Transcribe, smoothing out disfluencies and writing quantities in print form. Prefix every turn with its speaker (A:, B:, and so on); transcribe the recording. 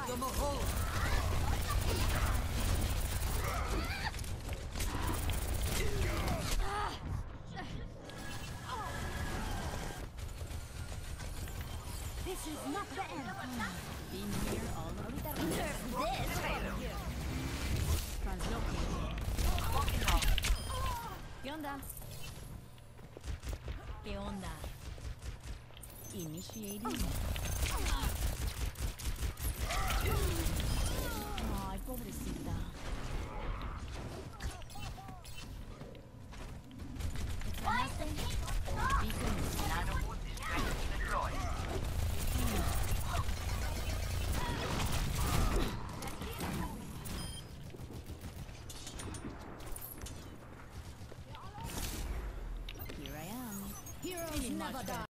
A: them a hole.
B: This is not the end. Been here all of the time. Nerf this! Translocating. ¿Qué onda? ¿Qué onda? Initiating. Ay, pobrecita. ¿Extrañaste? Beacon is
C: Nanobot is ready to deploy.
B: Here I am. Heroes never die.